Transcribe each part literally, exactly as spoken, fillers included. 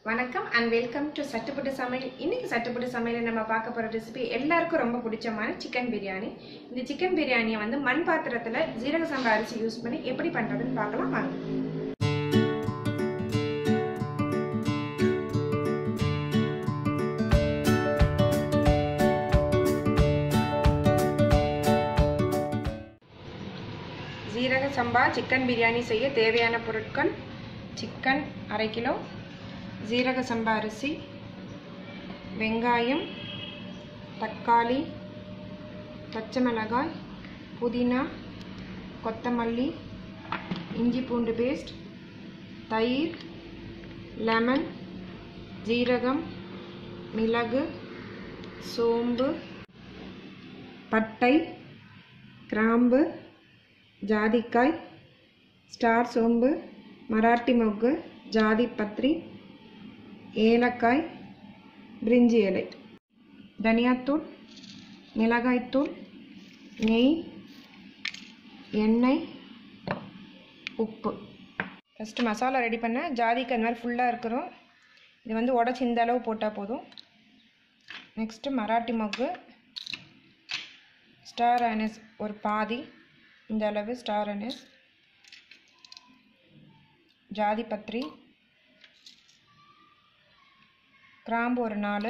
வணக்கம் and welcome to சட்டுப்புட்டு சமையல். இன்னைக்கு சட்டுப்புட்டு சமையல்ல நம்ம பார்க்க போற ரெசிபி எல்லாருக்கும் ரொம்ப பிடிச்சமான சிக்கன் பிரியாணி. இந்த சிக்கன் பிரியாணியை வந்து மண் பாத்திரத்துல ஜீரக சம்பா அரிசி யூஸ் பண்ணி எப்படி பண்றதுன்னு பார்க்கலாம் வாங்க. ஜீரக சம்பா சிக்கன் பிரியாணி செய்ய தேவையான பொருட்கள்: சிக்கன் அரை கிலோ, ஜீரக சம்பா அரிசி, வெங்காயம், தக்காளி, பச்சை மிளகாய், புதினா, கொத்தமல்லி, இஞ்சி பூண்டு பேஸ்ட், தயிர், லெமன், ஜீரகம், மிளகு, சோம்பு, பட்டை, கிராம்பு, ஜாதிக்காய், ஸ்டார் சோம்பு, மராட்டி மொக்கு, ஜாதி பத்திரி, ஏலக்காய், பிரிஞ்சி இலை, தனியாத்தூள், மிளகாய்த்தூள், நெய், எண்ணெய், உப்பு. ஃபஸ்ட்டு மசாலா ரெடி பண்ண ஜாதிக்காய் இந்த மாதிரி ஃபுல்லாக இருக்கிறோம். இது வந்து உடச்சி இந்த அளவு போட்டால் போதும். நெக்ஸ்ட்டு மராட்டி மொக்கு, ஸ்டார் அனஸ் ஒரு பாதி இந்த அளவு ஸ்டார் அனஸ், ஜாதி பத்திரி, கிராம்பு ஒரு நாலு,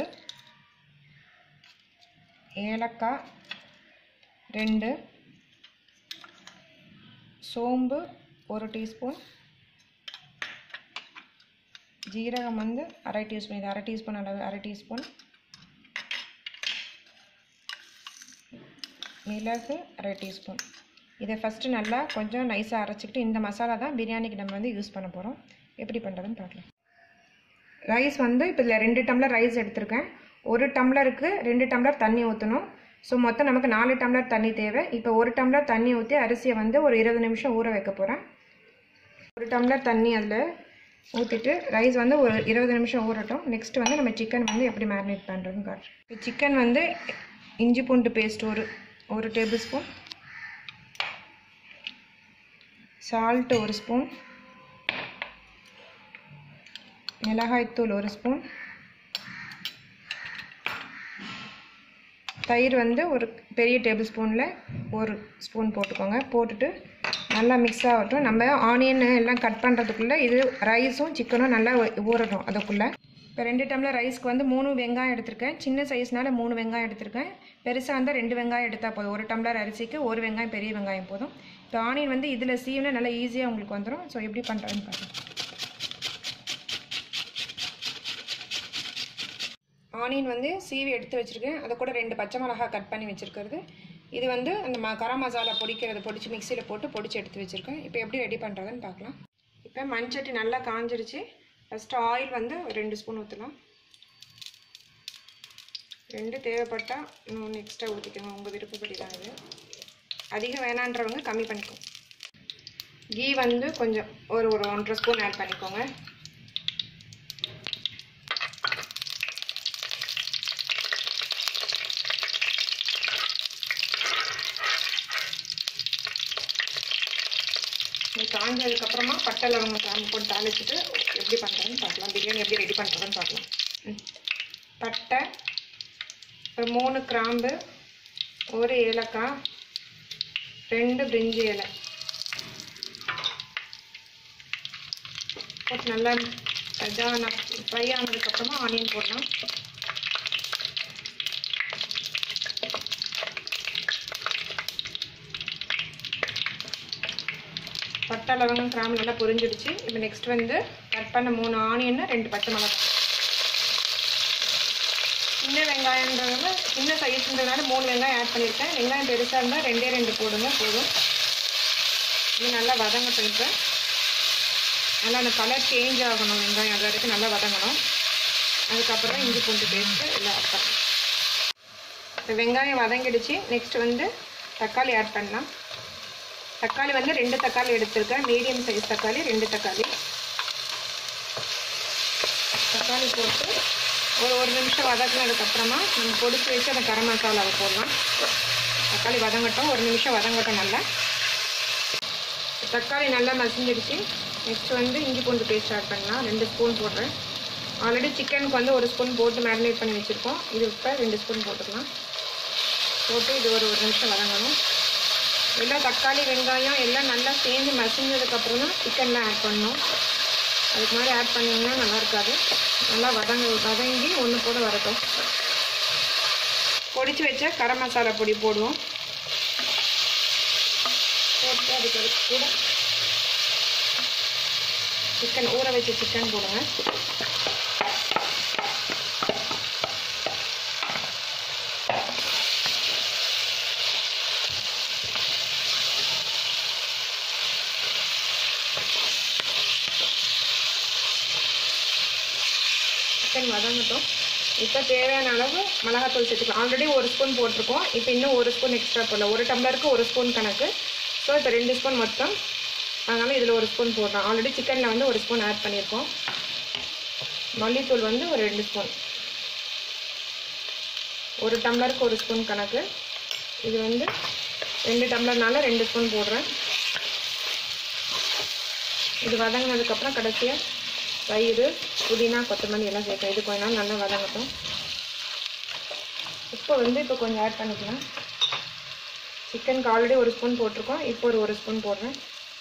ஏலக்காய் ரெண்டு, சோம்பு ஒரு டீஸ்பூன், ஜீரகம் வந்து அரை டீஸ்பூன், இது அரை டீஸ்பூன் அளவு அரை டீஸ்பூன், மிளகு அரை டீஸ்பூன். இதை ஃபஸ்ட்டு நல்லா கொஞ்சம் நைஸாக அரைச்சிக்கிட்டு இந்த மசாலா தான் பிரியாணிக்கு நம்ம வந்து யூஸ் பண்ண போகிறோம். எப்படி பண்ணுறதுன்னு பார்க்கலாம். ரைஸ் வந்து இப்போ இதில் ரெண்டு டம்ளர் ரைஸ் எடுத்திருக்கேன். ஒரு டம்ளருக்கு ரெண்டு டம்ளர் தண்ணி ஊற்றணும். ஸோ மொத்தம் நமக்கு நாலு டம்ளர் தண்ணி தேவை. இப்போ ஒரு டம்ளர் தண்ணி ஊற்றி அரிசியை வந்து ஒரு இருபது நிமிஷம் ஊற வைக்க போகிறேன். ஒரு டம்ளர் தண்ணி அதில் ஊற்றிட்டு ரைஸ் வந்து ஒரு இருபது நிமிஷம் ஊறட்டும். நெக்ஸ்ட்டு வந்து நம்ம சிக்கன் வந்து எப்படி மேரினேட் பண்ணுறதுன்னு காட்டுறேன். இப்போ சிக்கன் வந்து இஞ்சி பூண்டு பேஸ்ட் ஒரு ஒரு டேபிள் ஸ்பூன், சால்ட்டு ஒரு ஸ்பூன், மிளகாய்த்தூள் ஒரு ஸ்பூன், தயிர் வந்து ஒரு பெரிய டேபிள் ஸ்பூனில் ஒரு ஸ்பூன் போட்டுக்கோங்க. போட்டுட்டு நல்லா மிக்ஸ் ஆகட்டும். நம்ம ஆனியன் எல்லாம் கட் பண்ணுறதுக்குள்ளே இது ரைஸும் சிக்கனும் நல்லா ஊறட்டும் அதுக்குள்ளே. இப்போ ரெண்டு டம்ளர் ரைஸ்க்கு வந்து மூணு வெங்காயம் எடுத்திருக்கேன். சின்ன சைஸ்னால மூணு வெங்காயம் எடுத்திருக்கேன். பெருசாக இருந்தால் ரெண்டு வெங்காயம் எடுத்தால் போதும். ஒரு டம்ளர் அரிசிக்கு ஒரு வெங்காயம் பெரிய வெங்காயம் போதும். இப்போ ஆனியன் வந்து இதில் சீவினா நல்லா ஈஸியாக உங்களுக்கு வந்துடும். ஸோ எப்படி பண்ணுறதுன்னு பாருங்கள். ஆனியன் வந்து சீவி எடுத்து வச்சுருக்கேன். அதை கூட ரெண்டு பச்சை மிளகாய் கட் பண்ணி வச்சுருக்கிறது. இது வந்து அந்த ம கரம் மசாலா பொடிக்கிறது பொடிச்சு மிக்சியில் போட்டு பொடிச்சு எடுத்து வச்சுருக்கேன். இப்போ எப்படி ரெடி பண்ணுறதுன்னு பார்க்கலாம். இப்போ மண்சட்டி நல்லா காஞ்சிடுச்சு. ஃபஸ்ட்டு ஆயில் வந்து ரெண்டு ஸ்பூன் ஊற்றலாம். ரெண்டு தேவைப்பட்டால் இன்னும் எக்ஸ்ட்ரா ஊற்றிக்கோங்க, உங்கள் விருப்பப்படி தான். இது அதிகம் வேணான்றவங்க கம்மி பண்ணிக்கோங்க. கீ வந்து கொஞ்சம் ஒரு ஒரு ஒன்றரை ஸ்பூன் ஆட் பண்ணிக்கோங்க. இது காஞ்சதுக்கப்புறமா பட்டை லவங்கம் கிராம்பு போட்டு தாளிச்சிட்டு எப்படி பண்ணுறதுன்னு பார்க்கலாம். பிரியாணி எப்படி ரெடி பண்ணுறதுன்னு பார்க்கலாம். பட்டை ஒரு மூணு கிராம்பு, ஒரு ஏலக்காய், ரெண்டு பிரிஞ்சி இலை போட்டு நல்லா இதான ஃப்ரை ஆனதுக்கப்புறமா ஆனியன் போடலாம். பட்டை லவங்கம் கிராம்பு நல்லா பொரிஞ்சிடுச்சு. இப்போ நெக்ஸ்ட் வந்து கட் பண்ண மூணு ஆனியன், ரெண்டு பச்சை மிளகாய். சின்ன வெங்காயன்றதுனால சின்ன சைஸ்ன்றதுனால மூணு வெங்காயம் ஆட் பண்ணியிருக்கேன். வெங்காயம் பெருசாக இருந்தால் ரெண்டே ரெண்டு போடுங்க போதும். இது நல்லா வதங்கட்டும். இப்போ நல்லா அந்த கலர் சேஞ்ச் ஆகணும். வெங்காயம் அது வரைக்கும் நல்லா வதங்கணும். அதுக்கப்புறம் இஞ்சி பூண்டு பேஸ்ட்டு எல்லாம் ஆட் பண்ணணும். இப்போ வெங்காயம் வதங்கிடுச்சு. நெக்ஸ்ட் வந்து தக்காளி ஆட் பண்ணலாம். தக்காளி வந்து ரெண்டு தக்காளி எடுத்திருக்கேன். மீடியம் சைஸ் தக்காளி ரெண்டு தக்காளி. தக்காளி போட்டு ஒரு ஒரு நிமிஷம் வதக்கினதுக்கப்புறமா நம்ம பொடிச்சு வச்சு அந்த கரம் மசாலாவை போடலாம். தக்காளி வதங்கட்டும், ஒரு நிமிஷம் வதங்கட்டும் நல்லா. தக்காளி நல்லா மசிஞ்சிடுச்சு. நெக்ஸ்ட் வந்து இஞ்சி பூண்டு பேஸ்ட் ஆட் பண்ணலாம். ரெண்டு ஸ்பூன் போடுறேன். ஆல்ரெடி சிக்கனுக்கு வந்து ஒரு ஸ்பூன் போட்டு மேரினேட் பண்ணி வச்சுருக்கோம். இது இப்போ ரெண்டு ஸ்பூன் போட்டுக்கலாம். போட்டு இது ஒரு ஒரு நிமிஷம் வதங்கணும். எல்லாம் தக்காளி வெங்காயம் எல்லாம் நல்லா சேர்ந்து மசிஞ்சதுக்கப்புறம் தான் சிக்கன்லாம் ஆட் பண்ணணும். அதுக்கு மாதிரி ஆட் பண்ணிங்கன்னா நல்லா இருக்காது. நல்லா வதங்க வதங்கி ஒன்று போட வரட்டும். பொடிச்சு வச்ச கரம் மசாலா பொடி போடுவோம். போட்டு அதுக்கு கூட சிக்கன் ஊற வச்ச சிக்கன் போடுங்க. சிக்கன் வதங்கட்டும். இப்போ தேவையான அளவு மிளகாத்தூள் சேர்த்துக்கலாம். ஆல்ரெடி ஒரு ஸ்பூன் போட்டிருக்கோம். இப்போ இன்னும் ஒரு ஸ்பூன் எக்ஸ்ட்ரா போடலாம். ஒரு டம்ளருக்கு ஒரு ஸ்பூன் கணக்கு. ஸோ இப்போ ரெண்டு ஸ்பூன் மொத்தம், அதனால் இதில் ஒரு ஸ்பூன் போடுறோம். ஆல்ரெடி சிக்கனில் வந்து ஒரு ஸ்பூன் ஆட் பண்ணியிருக்கோம். மல்லித்தூள் வந்து ஒரு ரெண்டு ஸ்பூன். ஒரு டம்ளருக்கு ஒரு ஸ்பூன் கணக்கு. இது வந்து ரெண்டு டம்ளர்னால ரெண்டு ஸ்பூன் போடுறேன். இது வதங்கினதுக்கப்புறம் கடைசியாக தயிர், புதினா, கொத்தமல்லி எல்லாம் சேர்க்கணும். இது கொஞ்ச நாள் நல்லா வதங்கட்டும். இப்போ வந்து இப்போ கொஞ்சம் ஆட் பண்ணிக்கலாம். சிக்கனுக்கு ஆல்ரெடி ஒரு ஸ்பூன் போட்டிருக்கோம். இப்போ ஒரு ஒரு ஸ்பூன் போடுறேன்.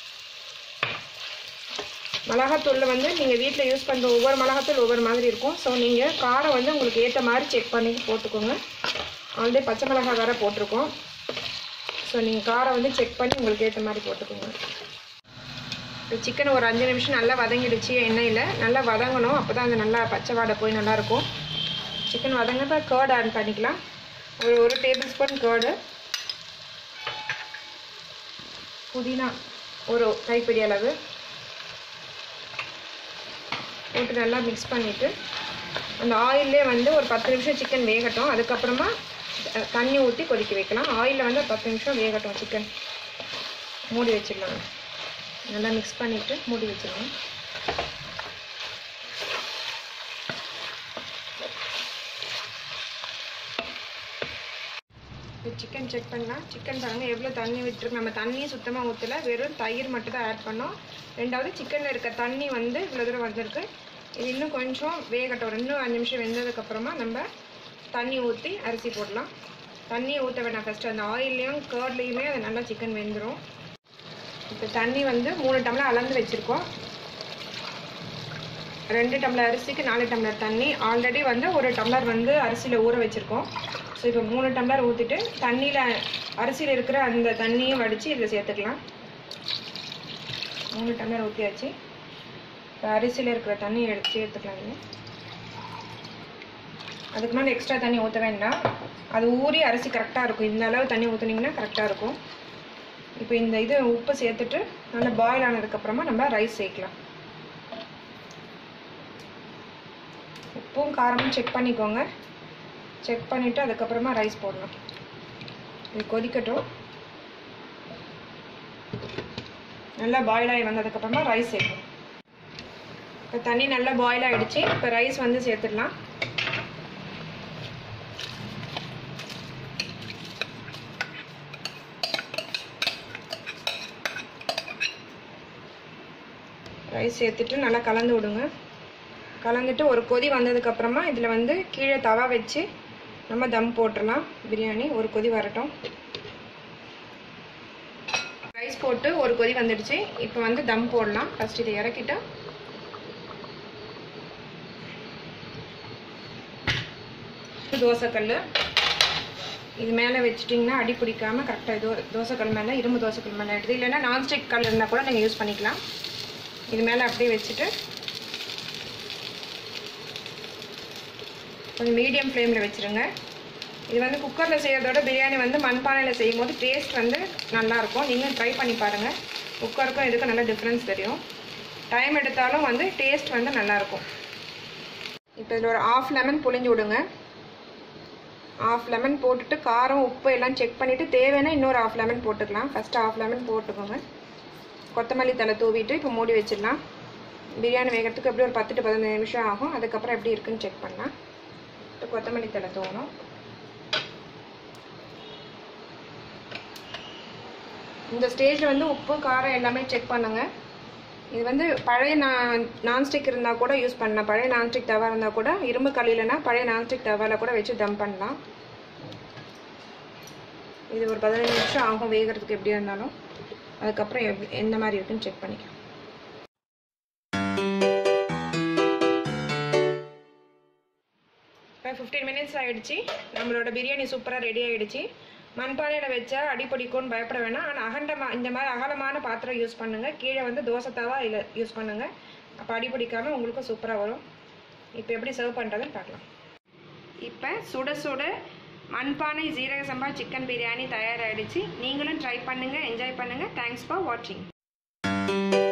மிளகாத்தூளில் வந்து நீங்கள் வீட்டில் யூஸ் பண்ணுற ஒவ்வொரு மிளகாத்தூள் ஒவ்வொரு மாதிரி இருக்கும். ஸோ நீங்கள் காரம் வந்து உங்களுக்கு ஏற்ற மாதிரி செக் பண்ணி போட்டுக்கோங்க. ஆல்ரெடி பச்சை மிளகாய் வேறு போட்டிருக்கோம். ஸோ நீங்கள் காரம் வந்து செக் பண்ணி உங்களுக்கு ஏற்ற மாதிரி போட்டுக்கோங்க. இப்போ சிக்கன் ஒரு அஞ்சு நிமிஷம் நல்லா வதங்கிடுச்சு. எண்ணெயில் நல்லா வதங்கணும். அப்போ தான் அந்த நல்லா பச்சை வாடை போய் நல்லாயிருக்கும். சிக்கன் வதங்கினப்போ கர்டு ஆட் பண்ணிக்கலாம். ஒரு ஒரு டேபிள் ஸ்பூன் கர்டு, புதினா ஒரு கைப்பிடி அளவு போட்டு நல்லா மிக்ஸ் பண்ணிவிட்டு அந்த ஆயிலே வந்து ஒரு பத்து நிமிஷம் சிக்கன் வேகட்டும். அதுக்கப்புறமா தண்ணி ஊற்றி கொதிக்க வைக்கலாம். ஆயிலில் வந்து பத்து நிமிஷம் வேகட்டும் சிக்கன். மூடி வச்சிடலாம். நல்லா மிக்ஸ் பண்ணிவிட்டு மூடி வச்சிடலாம். சிக்கன் செக் பண்ணலாம். சிக்கன் பாருங்கள் எவ்வளோ தண்ணி விட்டுருக்கு. நம்ம தண்ணி சுத்தமாக ஊற்றலை, வெறும் தயிர் மட்டும் தான் ஆட் பண்ணோம். ரெண்டாவது சிக்கனில் இருக்க தண்ணி வந்து இவ்வளோ தூரம் வந்திருக்கு. இது இன்னும் கொஞ்சம் வேகட்டும். ரெண்டும் அஞ்சு நிமிஷம் வெந்ததுக்கப்புறமா நம்ம தண்ணி ஊற்றி அரிசி போடலாம். தண்ணியை ஊற்ற வேணாம். ஃபஸ்ட்டு அந்த ஆயில்லையும் கர்ட்லேயுமே அது நல்லா சிக்கன் வெந்துடும். இப்போ தண்ணி வந்து மூணு டம்ளர் அளந்து வச்சுருக்கோம். ரெண்டு டம்ளர் அரிசிக்கு நாலு டம்ளர் தண்ணி. ஆல்ரெடி வந்து ஒரு டம்ளர் வந்து அரிசியில் ஊற வச்சுருக்கோம். ஸோ இப்போ மூணு டம்ளர் ஊற்றிட்டு தண்ணியில் அரிசியில் இருக்கிற அந்த தண்ணியும் வடித்து இதில் சேர்த்துக்கலாம். மூணு டம்ளர் ஊற்றியாச்சு. இப்போ அரிசியில் இருக்கிற தண்ணியை எடுத்து சேர்த்துக்கலாம். அதுக்கு மேலே எக்ஸ்ட்ரா தண்ணி ஊற்ற வேண்டாம். அது ஊறி அரிசி கரெக்டாக இருக்கும். இந்த அளவு தண்ணி ஊற்றுனீங்கன்னா கரெக்டாக இருக்கும். இப்போ இந்த இது உப்பு சேர்த்துட்டு நல்லா பாயில் ஆனதுக்கப்புறமா நம்ம ரைஸ் சேர்க்கலாம். உப்பும் காரமும் செக் பண்ணிக்கோங்க. செக் பண்ணிவிட்டு அதுக்கப்புறமா ரைஸ் போடலாம். இது கொதிக்கட்டும். நல்லா பாயில் ஆகி வந்ததுக்கப்புறமா ரைஸ் சேர்க்கணும். இப்போ தண்ணி நல்லா பாயில் ஆகிடுச்சு. இப்போ ரைஸ் வந்து சேர்த்துடலாம். ரைஸ் சேர்த்துட்டு நல்லா கலந்து விடுங்க. கலந்துட்டு ஒரு கொதி வந்ததுக்கப்புறமா இதில் வந்து கீழே தவா வச்சு நம்ம தம் போட்டுடலாம். பிரியாணி ஒரு கொதி வரட்டும். ரைஸ் போட்டு ஒரு கொதி வந்துடுச்சு. இப்போ வந்து தம் போடலாம். ஃபஸ்ட் இதை இறக்கிட்டா தோசைக்கல் இது மேலே வச்சுட்டிங்கன்னா அடி பிடிக்காமல் கரெக்டாக தோ தோசைக்கல் மேலே இரும்பு தோசைக்கல் மேலே எடுத்து, இல்லைன்னா நான்ஸ்டிக் கல் இருந்தால் கூட நீங்கள் யூஸ் பண்ணிக்கலாம். இது மேலே அப்படியே வச்சுட்டு கொஞ்சம் மீடியம் ஃப்ளேமில் வச்சுருங்க. இது வந்து குக்கரில் செய்கிறதோட பிரியாணி வந்து மண்பானையில் செய்யும் போது டேஸ்ட் வந்து நல்லாயிருக்கும். நீங்கள் ட்ரை பண்ணி பாருங்கள். குக்கருக்கும் இதுக்கும் நல்ல டிஃப்ரென்ஸ் தெரியும். டைம் எடுத்தாலும் வந்து டேஸ்ட் வந்து நல்லாயிருக்கும். இப்போ இதில் ஒரு ஆஃப் லெமன் புழிஞ்சு விடுங்க. ஆஃப் லெமன் போட்டுட்டு காரம் உப்பு எல்லாம் செக் பண்ணிவிட்டு தேவைன்னா இன்னொரு ஆஃப் லெமன் போட்டுக்கலாம். ஃபஸ்ட்டு ஆஃப் லெமன் போட்டுக்கோங்க. கொத்தமல்லி தலை தூவிட்டு இப்போ மூடி வச்சிடலாம். பிரியாணி வேகிறதுக்கு எப்படி ஒரு பத்து டு பதினஞ்சு நிமிஷம் ஆகும். அதுக்கப்புறம் எப்படி இருக்குன்னு செக் பண்ணலாம். இப்போ கொத்தமல்லி தலை தூவணும். இந்த ஸ்டேஜில் வந்து உப்பு காரம் எல்லாமே செக் பண்ணுங்கள். இது வந்து பழைய நான் நான்ஸ்டிக் இருந்தால் கூட யூஸ் பண்ணலாம். பழைய நான்ஸ்டிக் தவா இருந்தால் கூட, இரும்பு கல்லில்னா பழைய நான்ஸ்டிக் தவாவில் கூட வச்சு தம் பண்ணலாம். இது ஒரு பதினஞ்சு நிமிஷம் ஆகும் வேகிறதுக்கு எப்படியா இருந்தாலும். அதுக்கப்புறம் எப் எந்த மாதிரி இருக்குன்னு செக் பண்ணிக்கலாம். இப்போ ஃபிஃப்டீன் மினிட்ஸ் ஆகிடுச்சு. நம்மளோட பிரியாணி சூப்பராக ரெடி ஆகிடுச்சு. மண்பானையில் வச்சா அடிப்பிடிக்கும்னு பயப்பட வேணாம். ஆனால் அகண்டமா இந்த மாதிரி அகலமான பாத்திரம் யூஸ் பண்ணுங்கள். கீழே வந்து தோசை தவா இல்லை யூஸ் பண்ணுங்கள். அப்போ அடிப்பிடிக்காமல் உங்களுக்கும் சூப்பராக வரும். இப்போ எப்படி சர்வ் பண்ணுறதுன்னு பார்க்கலாம். இப்போ சுட சுட மண்பானை ஜீரக சம்பா சிக்கன் பிரியாணி தயாராகிடுச்சு. நீங்களும் ட்ரை பண்ணுங்கள், என்ஜாய் பண்ணுங்கள். தேங்க்ஸ் ஃபார் வாட்சிங்.